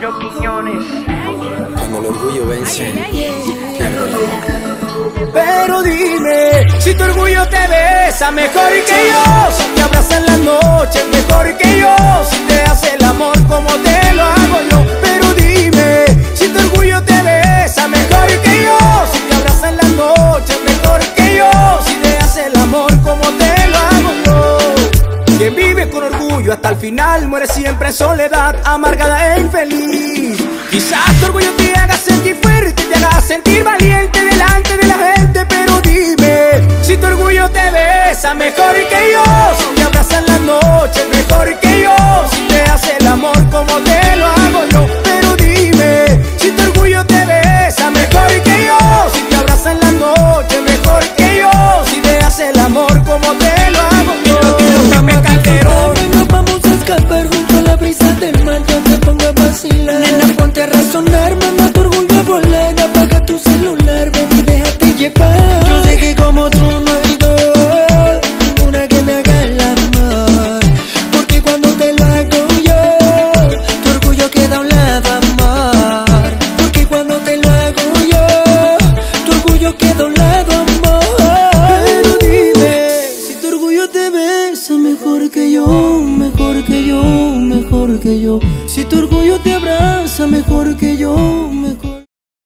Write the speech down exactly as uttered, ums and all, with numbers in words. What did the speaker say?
Yo Quiñones. Cuando el orgullo vence. Pero dime, si tu orgullo te besa mejor que yo, si te abraza en la noche mejor que yo, si te hace el amor como te lo hago yo. Pero dime, si tu orgullo te besa mejor que yo, si te abraza en la noche mejor que yo, si te hace el amor como te lo hago yo. Quien vive con orgullo hasta el final muere siempre en soledad, amargada e infeliz. Quizás tu orgullo te haga sentir fuerte, te haga sentir valiente delante de la gente. Pero dime, si tu orgullo te besa mejor que yo, si te abraza en la noche mejor que yo, si te hace el amor como te lo hago yo. Pero dime, si tu orgullo te besa mejor que yo, si te abraza en la noche mejor que yo, si te hace el amor como te lo hago yo. Nos vamos a escapar junto a la brisa del mar, no te pongas a vacilar. Nena, ponte a razonar, manda tu orgullo a volar. Apaga tu celular, ven y déjate llevar. Yo sé que como tú no hay dos, ninguna que me haga el amor. Porque cuando te lo hago yo, tu orgullo queda a un lado, amor. Porque cuando te lo hago yo, tu orgullo queda a un lado, amor. Pero dime, si tu orgullo te besa mejor que yo, mejor que yo, mejor que yo. Si tu orgullo te abraza mejor que yo,